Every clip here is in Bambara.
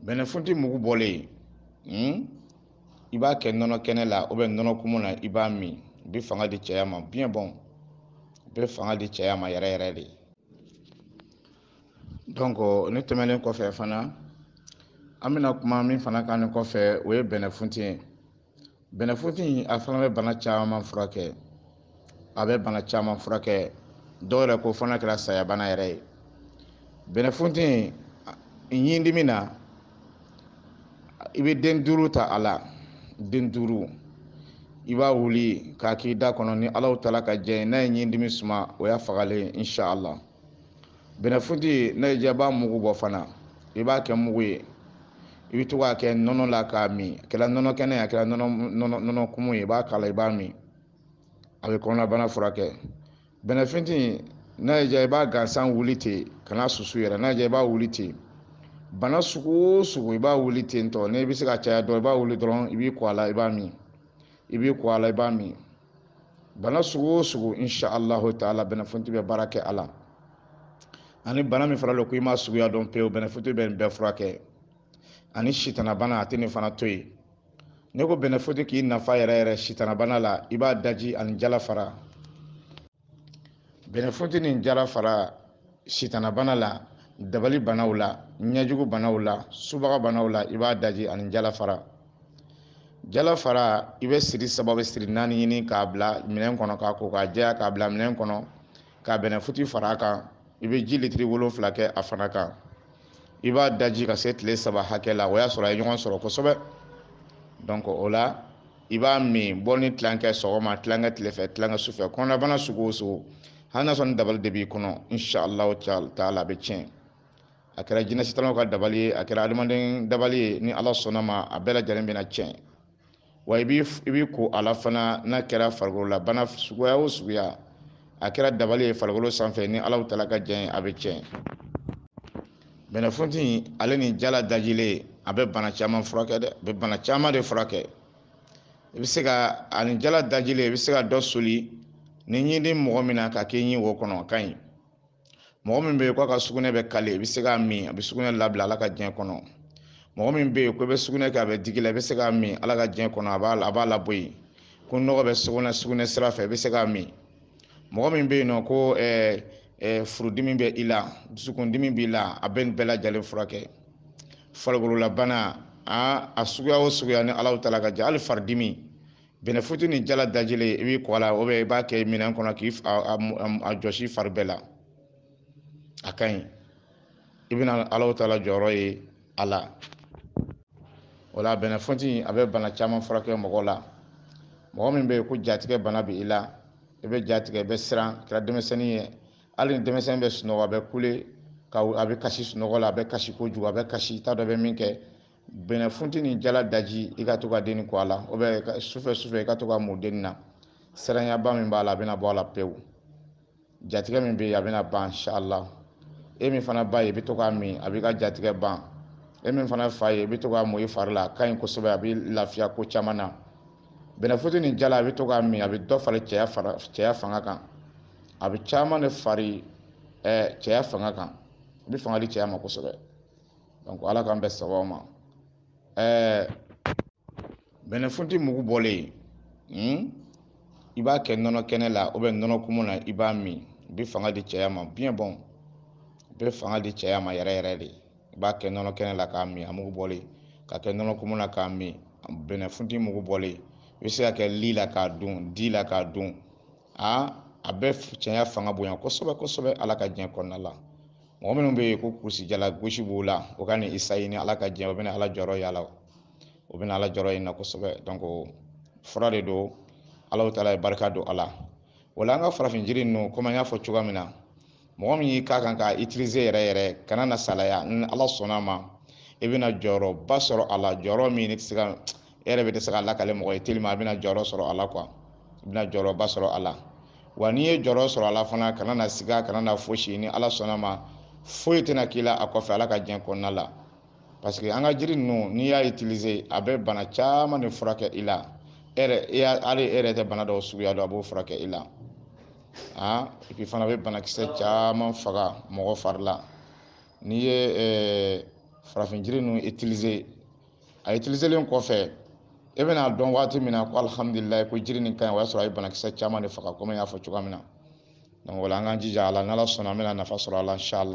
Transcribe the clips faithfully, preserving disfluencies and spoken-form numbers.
Bɛnɛfunti mugu bɔlen hmm? I b'a kɛ nɔnɔ kɛnɛ la ou bien nɔnɔ kumu na i b'a min u bɛ fanga di cɛya ma bien bon u bɛ fanga di cɛya ma yɛrɛ yɛrɛ de. Donc ne tɛmɛnen kɔfɛ fana an bɛna kuma min fana kan ni kɔfɛ o ye bɛnɛfunti ye. Bɛnɛfunti a fana bɛ bana caman furakɛ, a bɛ bana caman furakɛ, dɔw yɛrɛ ko fana kɛra saya bana yɛrɛ ye. Bɛnɛfunti ɲin dimi na i bɛ den duuru ta a la, den duuru i b'a wuli k'a k'i da kɔnɔ ni Alahu Taala ka jɛ ye, n'a ye ɲin dimi suma o y'a fagalen inshallah. Bɛnɛfunti n'a y'i diya i b'a mugu bɔ fana, i b'a kɛ mugu ye, i bɛ to k'a kɛ nɔnɔ la k'a min, a kɛra nɔnɔ kɛnɛ ye, a kɛra nɔnɔ nɔnɔ nɔnɔ kumu ye, i b'a k'a la i b'a min, a bɛ kɔnɔnabana furakɛ. Bɛnɛfunti n'a y'i diya i b'a gansan wuli ten kana susu yɛrɛ, n'a y'i diya i b'a wuli ten, bana sugu o sugu i b'a wuli ten tɔ, n'i bɛ se ka caya dɔrɔn i b'a wuli dɔrɔn i b'i ko a la i b'a min, i b'i ko a la i b'a min, bana sugu o sugu inshallah taala bɛnɛfunti bɛ baara kɛ a la. Ani bana min fara lo ko i ma suguya dɔn pewu bɛnɛfunti bɛ nin bɛɛ furakɛ. Ani sitana bana a tɛ nin fana to yen. Ne ko bɛnɛfunti k'i nafa yɛrɛ yɛrɛ sitana bana la i b'a daji ani jala fara. Bɛnɛfunti ni jala fara sitana bana la, dabali banaw la, ɲɛjugu banaw la, subaga banaw la i b'a daji ani jala fara. Jala fara i bɛ siri saba bɛ siri naani ɲini k'a bila minɛn kɔnɔ k'a ko k'a jɛya k'a bila minɛn kɔnɔ k'a bɛnɛfunti fara a kan, i bɛ ji litiri wolonfila kɛ a fana kan, i b'a daji ka se tile saba hakɛ la o y'a sɔrɔ a ye ɲɔgɔn sɔrɔ kosɛbɛ. Donc o la i b'a min bɔ ni tilankɛ sɔgɔma, tilankɛ tilefɛ, tilankɛ sufɛ, kɔnɔnabana sugu o sugu hali n'a sɔrɔ ni dabali de b'i kɔnɔ inshallah taala a bɛ tiɲɛ. A kɛra jinɛ sitanaw ka dabali ye, a kɛra adamaden dabali ye, ni Ala sɔnna ma a bɛɛ lajɛlen bɛna tiɲɛ. Wa i b'i ko a la fana n'a kɛra farikolola bana suguya o suguya, a kɛra dabali ye farikolo sanfɛ ni Alahu Taala ka jɛn ye a bɛ tiɲɛ. Bɛnɛfunti ale ni jala dajilen a bɛ bana caman furakɛ dɛ, a bɛ bana caman de furakɛ. I bɛ se ka ani jala dajilen i bɛ se ka dɔ soli ni ɲin di mɔgɔ min na ka k'i ɲin o kɔnɔ, o ka ɲi. Mɔgɔ min bɛ yen k'a ka sugunɛ bɛ kale i bɛ se k'a min a bɛ sugunɛ labila Ala ka jɛn kɔnɔ. Mɔgɔ min bɛ yen ko i bɛ sugunɛ kɛ a bɛ digi la i bɛ se k'a min Ala ka jɛn kɔnɔ a b'a a b'a labɔ yen. Ko nɔgɔ bɛ sugunɛ sugunɛ sira fɛ i bɛ se k'a min. Mɔgɔ min bɛ yen nɔ ko ɛɛ ɛɛ furudimi bɛ i la, dusukundimi b'i la a bɛ nin bɛɛ lajɛlen furakɛ. Farikololabana a a suguya o suguya ni Alahu Taala ka jɛn, hali faridimi bɛnɛfunti ni jala dajilen i b'i ko a la ou bien i b'a kɛ minɛn kɔnɔ k'i a jɔsi fari bɛɛ la, a ka ɲi. I bɛna Alahu Taala jɔyɔrɔ ye a la. O la bɛnɛfunti a bɛ bana caman furakɛ mɔgɔ la. Mɔgɔ min bɛ yen ko jatigɛ bana bɛ i la, i bɛ jatigɛ i bɛ siran, a kɛra denmisɛnnin ye, hali ni denmisɛnnin bɛ sunɔgɔ a bɛ kule, a bɛ kasi sunɔgɔ la, a bɛ kasi kojugu, a bɛ kasi i t'a dɔn i bɛ min kɛ. Bɛnɛfunti ni jala daji i ka to ka denni ko a la, ou bien sufɛ sufɛ i ka to ka mun denni na, siranyaba min b'a la a bɛna bɔ a la pewu. Jatigɛ min bɛ yen a bɛna ban inshallah. E min fana ba ye i bɛ to k'a min a b'i ka jatigɛ ban. E min fana fa ye i bɛ to k'a mun i fari la a ka ɲi kosɛbɛ, a bɛ lafiya ko caman na. Bɛnɛfunti ni jala a bɛ to k'a min a bɛ dɔ fara cɛya fara cɛya fanga kan, a bɛ caman de fari ɛɛ cɛya fanga kan, a bɛ fanga di cɛya ma kosɛbɛ. Donc Ala k'an bɛn sababu ma. Ɛɛ bɛnɛfunti mugu bɔlen hmm? I b'a kɛ nɔnɔ kɛnɛ la ou bien nɔnɔ kumu na i b'a min u bɛ fanga di cɛya ma bien bon u bɛ fanga di cɛya ma yɛrɛ yɛrɛ de. I b'a kɛ nɔnɔ kɛnɛ la k'a min a mugu bɔlen, ka kɛ nɔnɔ kumu na k'a min bɛnɛfunti mugu bɔlen, i bɛ se ka kɛ li la k'a dun, di la k'a dun, a a bɛ cɛya fanga bonya kosɛbɛ kosɛbɛ Ala ka jɛn kɔnɔna la. Mɔgɔ minnu bɛ yen ko kurusi jala gosi b'o la o ka nin isayi ni Ala ka jɛn o bɛna Ala jɔyɔrɔ y'a la, o bɛna Ala jɔyɔrɔ ɲini na kosɛbɛ. Donc fura de don Alahu Taala ye barika don a la. O la an ka farafin jiri ninnu komi an y'a fɔ cogoya min na, mɔgɔ min y'i k'a kan k'a utiliser yɛrɛ yɛrɛ kana na salaya, ni Ala sɔnna a ma i bɛna jɔyɔrɔba sɔrɔ a la, jɔyɔrɔ min ne tɛ se ka e yɛrɛ bɛ tɛ se ka lakale mɔgɔ ye tellement a bɛna jɔyɔrɔ sɔrɔ a la quoi, i bɛna jɔyɔrɔba sɔrɔ a la. Wa n'i ye jɔyɔrɔ sɔrɔ a la fana kana na siga kana na fosi, ni Ala sɔnna a ma foyi tɛna k'i la a kɔfɛ Ala ka jɛn kɔnɔna la. Parce que an ka jiri ninnu n'i y'a utiliser a bɛ bana caman de furakɛ i la, e yɛrɛ hali e yɛrɛ tɛ bana dɔw suguya dɔn a b'o furakɛ i la. Ah, et puis fana bɛ banakisɛ caman faga mɔgɔ fari la. N'i ye ɛɛ farafin jiri ninnu utiliser a utiliser len kɔfɛ e bɛna dɔn waati min na ko alhamdulilayi ko jiri nin ka ɲi o y'a sɔrɔ a ye banakisɛ caman de faga komi n y'a fɔ cogoya min na donc o la an k'an jija a la n'ala sɔnna an bɛna nafa sɔrɔ a la inshallah.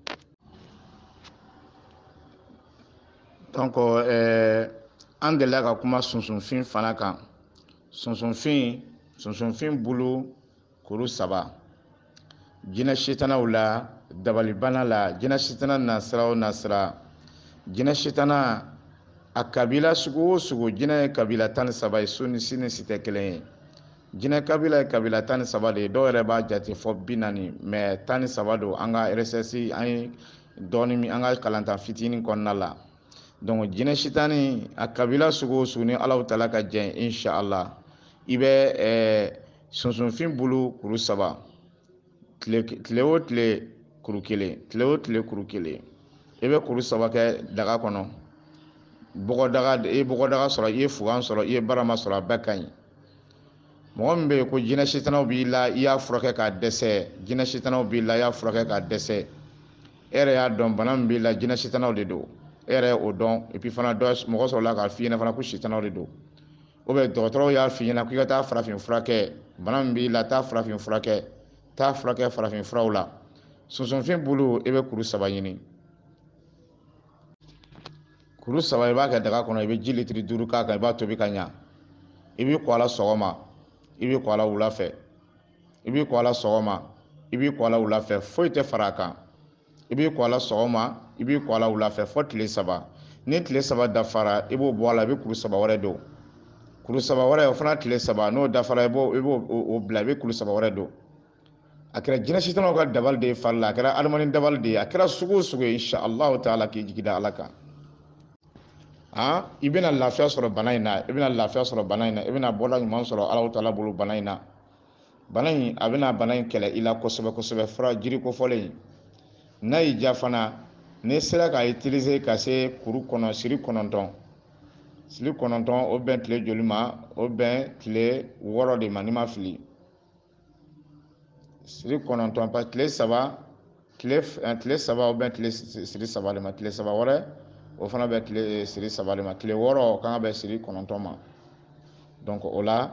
donc ɛɛ an delila ka kuma sunsunfin fana kan sunsunfin sunsunfin bulu kuru saba jinɛ sitanaw la dabalibana la jinɛ sitana nasira o nasira jinɛ sitana a kabila sugu o sugu jinɛ ye kabila tan ni saba ye su ni si ni si tɛ kelen ye jinɛ kabila ye kabila tan ni saba de ye dɔw yɛrɛ b'a jate fɔ bi naani mɛ tan ni saba don an ka R S S an ye dɔɔni min an ka kalantan fitinin kɔnɔna la donc jinɛ sitani a kabila sugu o sugu ni Alahu Taala ka jɛn inshallah i bɛ ɛɛ sunsunfin bulu kuru saba tile o tile kuru kelen tile o tile kuru kelen i bɛ kuru saba kɛ daga kɔnɔ bɔgɔdaga i ye bɔgɔdaga sɔrɔ i ye fugan sɔrɔ i ye barama sɔrɔ a bɛɛ ka ɲi mɔgɔ min bɛ yen ko jinɛ sitanaw b'i la i y'a furakɛ k'a dɛsɛ jinɛ sitanaw b'i la i y'a furakɛ k'a dɛsɛ e yɛrɛ y'a dɔn bana min b'i la jinɛ sitanaw de don e yɛrɛ o dɔn et puis fana dɔ mɔgɔ sɔrɔla k'a f'i ɲɛna fana ko sitanaw de don ou bien dɔgɔtɔrɔw y'a f'i ɲɛna k'i ka taa farafin furakɛ bana min b'i la taa farafin furakɛ taa furakɛ farafin furaw la sunsunfin bulu i bɛ kuru saba ɲini kuru saba i b'a kɛ daga kɔnɔ i bɛ ji litiri duuru k'a kan i b'a tobi ka ɲa i b'i ko a la sɔgɔma i b'i ko a la wula fɛ i b'i ko a la sɔgɔma i b'i ko a la wula fɛ foyi tɛ fara a kan i b'i ko a la sɔgɔma i b'i ko a la wula fɛ fo tile saba ni tile saba dafara i b'o bɔ a la i bɛ kuru saba wɛrɛ don kuru saba wɛrɛ o fana tile saba n'o dafara i b'o i b'o o bila i bɛ kuru saba wɛrɛ don a kɛra jinɛ sitanaw ka dabali de ye fari la a kɛra adamaden dabali de ye a kɛra sugu o sugu ye inshallah taala k'i jigi da ala kan ah i bɛna lafiya sɔrɔ bana in na i bɛna lafiya sɔrɔ bana in na i bɛna bɔda ɲuman sɔrɔ Alahu Taala bolo bana in na bana in a bɛna bana in kɛlɛ i la kosɛbɛ kosɛbɛ fura jiri kofɔlen n'a y'i diya fana n'i sera k'a utiliser ka se kuru kɔnɔ siri kɔnɔntɔn siri kɔnɔntɔn o bɛn tile joli ma o bɛn tile wɔɔrɔ de ma n'i ma fili siri kɔnɔntɔn pa tile saba tile tile saba o bɛn tile siri saba de ma tile saba wɛrɛ o fana bɛ tile siri saba de ma tile wɔɔrɔ o kan ka bɛ siri kɔnɔntɔn ma donc o la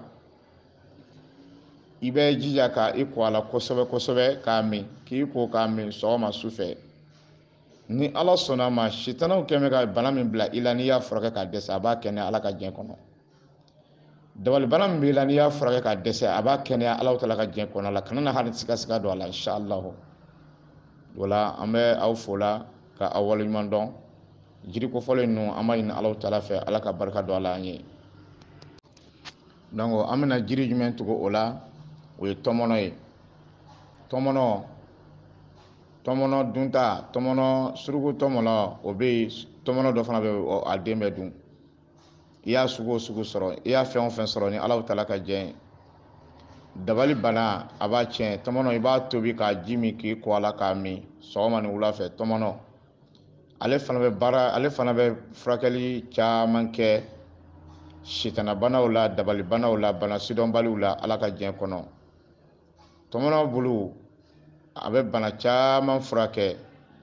i bɛ jija ka i ko a la kosɛbɛ kosɛbɛ k'a min k'i ko k'a min sɔgɔma su fɛ ni ala sɔnna ma sitanaw kɛmɛ ka bana min bila i la n'i y'a furakɛ k'a dɛsɛ a b'a kɛnɛya ala ka diɲɛ kɔnɔ dabalibana min b'i la n'i y'a furakɛ k'a dɛsɛ a b'a kɛnɛya Alahu Taala ka diɲɛ kɔnɔ la kana na hali siga siga don a la inshallah o la an bɛ aw fo la ka aw waleɲuman dɔn jiri kofɔlen ninnu an b'a ɲini Alahu Taala fɛ ala ka barika don a la an ye donc an bɛna jiri jumɛn tugu o la o ye tɔmɔnɔ ye tɔmɔnɔ tɔmɔnɔ dunta tɔmɔnɔ suruku tɔmɔnɔ o bɛ yen tɔmɔnɔ dɔ fana bɛ yen a den bɛ dun i y'a sugu o sugu sɔrɔ i y'a fɛn o fɛn sɔrɔ ni Alahu Taala ka jɛn dabali bana a b'a tiɲɛ tɔmɔnɔ i b'a tobi k'a ji min k'i ko a la k'a min sɔgɔma ni wula fɛ tɔmɔnɔ ale fana bɛ baara ale fana bɛ furakɛli caman kɛ sitanabanaw la dabalibanaw la bana sidɔnbaliw la ala ka diɲɛ kɔnɔ tɔmɔnɔ bulu a bɛ bana caman furakɛ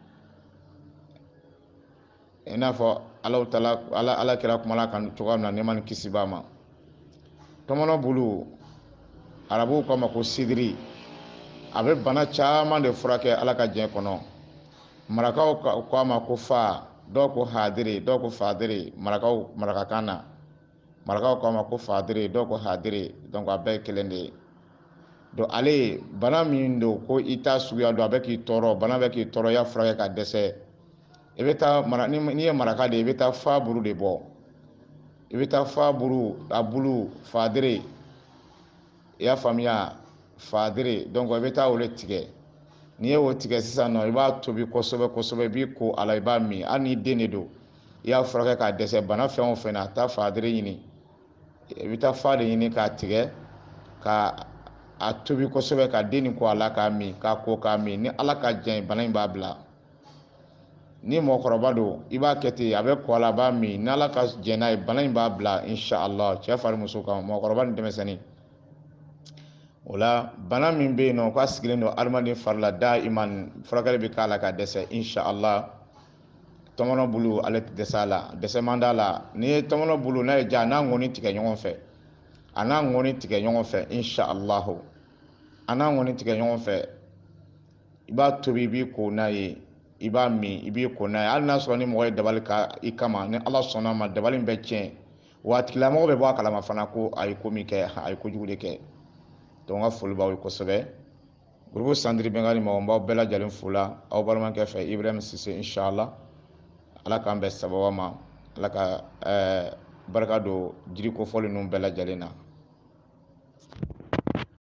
i n'a fɔ Alahu Taala ala ala kɛra kuma la kan cogoya min na nɛɛma ni kisi b'a ma tɔmɔnɔ bulu arabuw k'a ma ko sidiri a bɛ bana caman de furakɛ ala ka diɲɛ kɔnɔ marakaw k'a ma ko fa dɔw ko hadiri dɔw ko fadiri marakaw marakakan na marakaw k'a ma ko fadiri dɔw ko hadiri donc a bɛɛ ye kelen de ye donc ale bana min don ko i t'a suguya don a bɛ k'i tɔɔrɔ bana bɛ k'i tɔɔrɔ i y'a furakɛ k'a dɛsɛ i bɛ taa mara n'i ye maraka de ye i bɛ taa fa buru de bɔ i bɛ taa fa buru a bulu fadiri i y'a faamuya fadiri donc i bɛ taa o de tigɛ n'i ye o tigɛ sisan nɔ i b'a tobi kosɛbɛ kosɛbɛ i b'i ko a la i b'a min hali ni den de don i y'a furakɛ k'a dɛsɛ bana fɛn o fɛn na taa fadiri ɲini i bɛ taa fa de ɲini k'a tigɛ ka a tobi kosɛbɛ ka den nin ko a la k'a min k'a ko k'a min ni ala ka diɲɛ bana in b'a bila ni mɔgɔkɔrɔba don i b'a kɛ ten a bɛ ko a la a b'a min ni ala ka diɲɛ n'a ye bana in b'a bila inshallah cɛ fari muso kan mɔgɔkɔrɔba ni denmisɛnnin o la bana min bɛ yen nɔ k'a sigilen don adamaden fari la daima furakɛli bɛ k'a la ka dɛsɛ inshallah tɔmɔnɔ bulu ale tɛ dɛsɛ a la dɛsɛ man d'a la n'i ye tɔmɔnɔ bulu n'a ye ja a n'a ŋɔni tigɛ ɲɔgɔn fɛ a n'a ŋɔni tigɛ ɲɔgɔn fɛ insha allahu a n'a ŋɔni tigɛ ɲɔgɔn fɛ i b'a tobi i b'i ko n'a ye i b'a min i b'i ko n'a ye hali n'a sɔrɔ ni mɔgɔ ye dabali ka i kama ni ala sɔnna ma dabali in bɛ tiɲɛ wa a tigilamɔgɔ bɛ bɔ a kalama fana ko a ye ko min kɛ a ye kojugu de kɛ donc ka foli b'aw ye kosɛbɛ groupe Sandiri Bɛnkani mɔgɔ n b'aw bɛɛ lajɛlen fo la aw balimakɛ fɛ Ibrahim Sise inshallah ala k'an bɛn sababa ma ala ka barika don jiri kofɔli ninnu bɛɛ lajɛlen na